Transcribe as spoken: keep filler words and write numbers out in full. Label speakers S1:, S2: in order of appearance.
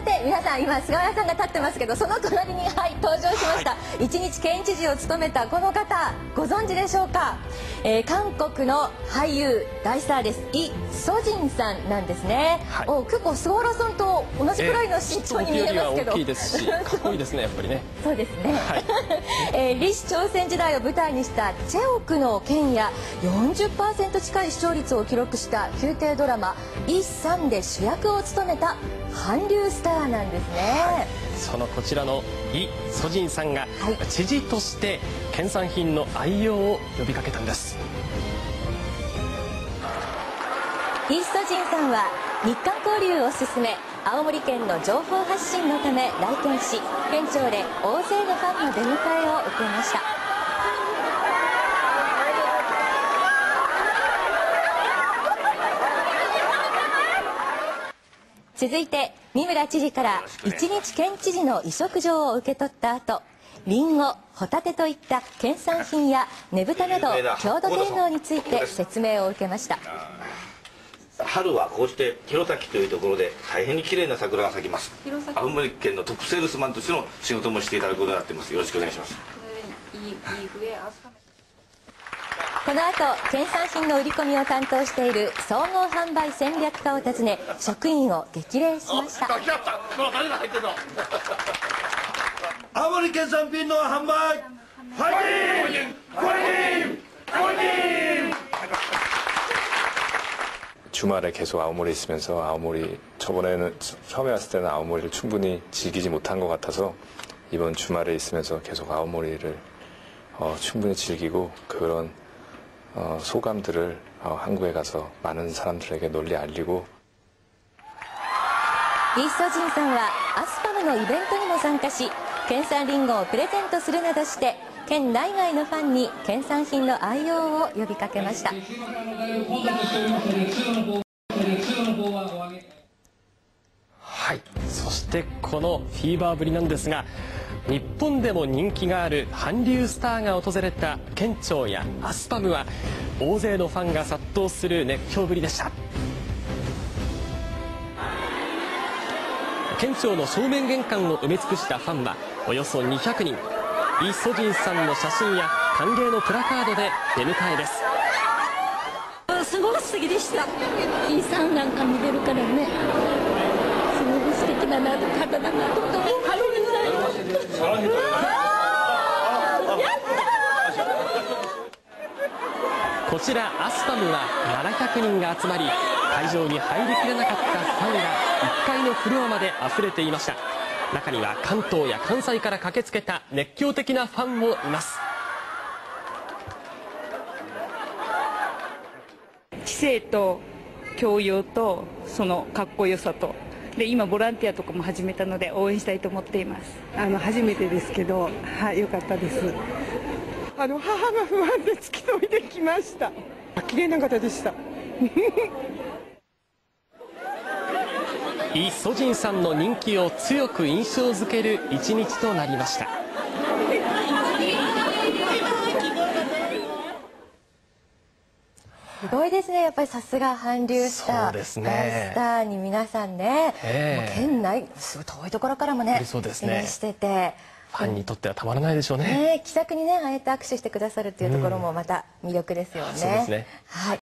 S1: さて皆さん、今菅原さんが立ってますけど、その隣に、はい、登場しました、はい、一日県知事を務めたこの方、ご存知でしょうか。えー、韓国の俳優大スターです、イ・ソジンさんなんですね、はい、お結構菅原さんと同じくらいの身長に見えますけど、
S2: 大きいですし、かっこいいですね、やっぱりね。そうですね、はい、
S1: えー、李氏朝鮮時代を舞台にしたチェオクの剣や よんじゅっパーセント 近い視聴率を記録した宮廷ドラマイ・サンで主役を務めた韓流スターなんですね、はい、
S2: そのこちらのイ・ソジンさんが知事として県産品の愛用を呼びかけたんです。
S1: イ・ソジンさんは日韓交流を進め、青森県の情報発信のため来県し、県庁で大勢のファンの出迎えを受けました。続いて三村知事から一日県知事の委嘱状を受け取った後、リンゴ、ホタテといった県産品やねぶたなど郷土芸能について説明を受けました。
S3: 春はこうして弘前というところで大変に綺麗な桜が咲きます。青森県のトップセールスマンとしての仕事もしていただくことになっています。よろしくお願いします。
S1: この後、県産品の売り込みを担当している総合販売戦略課を訪ね、職員を激励しました。
S3: 青森県産品の販売ファイティングファイティングファイティング。
S4: 주말에 계속 아오모리에 있으면서 아오모리 저번에는 처음에 왔을 때는 아오모리를 충분히 즐기지 못한 것 같아서 이번 주말에 있으면서 계속 아오모리를 어, 충분히 즐기고 그런 어, 소감들을 어, 한국에 가서 많은 사람들에게 널리 알리고.
S1: イ・ソジンさんはアスパムのイベントにも参加し、県産リンゴをプレゼントするなどして県内外のファンに県産品の愛用を呼びかけました。
S2: はい、そしてこのフィーバーぶりなんですが、日本でも人気がある韓流スターが訪れた県庁やアスパムは大勢のファンが殺到する熱狂ぶりでした。県庁の正面玄関を埋め尽くしたファンはおよそにひゃくにん。イ・ソジンさんの写真や歓迎のプラカードで出迎えです。
S5: すごく素敵でした。イさんなんか見れるからね、すごく素敵だなと、方だなと思って。
S2: こちらアスパムはななひゃくにんが集まり、会場に入りきれなかったファンがいっかいのフロアまで溢れていました。中には関東や関西から駆けつけた熱狂的なファンもいます。
S6: 知性と教養とそのかっこよさとで、今ボランティアとかも始めたので応援したいと思っています。
S7: あの初めてですけど、はい、良かったです。あの母が不安で付き添いできました。綺麗な方でした。
S2: イ・ソジンさんの人気を強く印象づける一日となりました。
S1: すごいですね、やっぱりさすが韓流スター、
S2: そうですね、
S1: 大スターに皆さんね、えー、県内すごい遠いところからもね、
S2: そうですね、
S1: してて、
S2: ファンにとってはたまらないでしょうね。
S1: ね、気さくにね、ああやって握手してくださるっていうところもまた魅力ですよね。
S2: そうですね。
S1: はい。